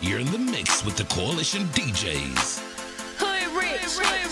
You're in the mix with the Coalition DJs. Hood Rich.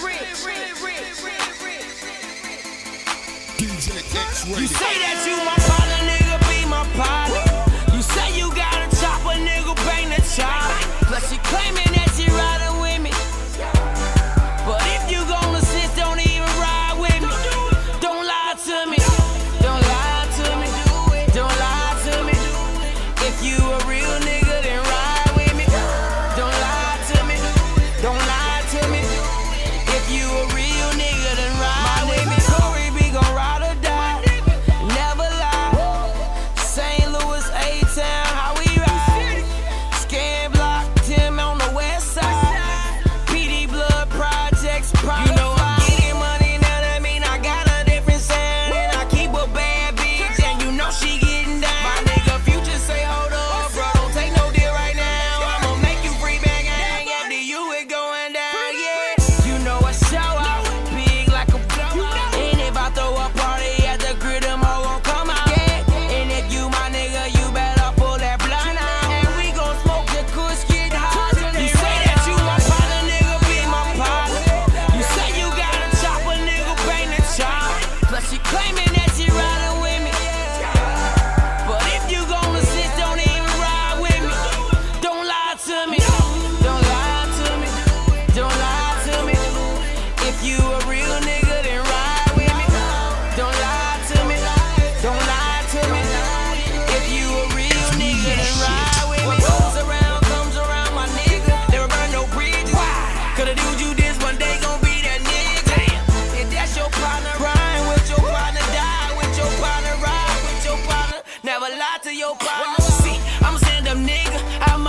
DJ X-Rated. You say that you my partner, nigga, be my partner. You say you got a chopper, nigga, bang the chop. Plus she claiming that she riding with me. But if you gonna sit, don't even ride with me. Don't lie to me. Don't lie to me. Don't lie to me. If you a real nigga, then ride with me. Don't lie to me. Don't lie to me. If you a real nigga, then ride with me. Corey be gon' ride or die. Never lie. St. Louis, A-Town, how we ride. Scan block, Tim on the west side. PD Blood Projects, you know I'm getting money, now that mean I got a different sound. And I keep a bad bitch, and you know she getting down. My nigga Future say, hold up, bro, don't take no deal right now. I'ma make you free bang gang, after you it going down, yeah. You know I show out, big like a blowout. And if I throw a party at the grid, them all gon' come out, yeah. And if you my nigga, you better pull that blunt out. And we gon' smoke the kush, get high. You say that you my partner, nigga, be my partner. You say you got a chopper, nigga, bang the chop. Plus she claiming that she riding with me. But if you gonna sit, don't even ride with me. Don't lie to me. Don't lie to me. Don't lie to me. If you a real nigga, then ride with me. Don't lie to me. Don't lie to me. If you a real nigga, then ride with me. What goes around comes around, my nigga. Never burn no bridges. Cause the dude you this one day gon' be that nigga. If that's your partner, ride with your partner, die with your partner, ride with your partner. Never lie to your partner. See, I'm a stand-up nigga. I'm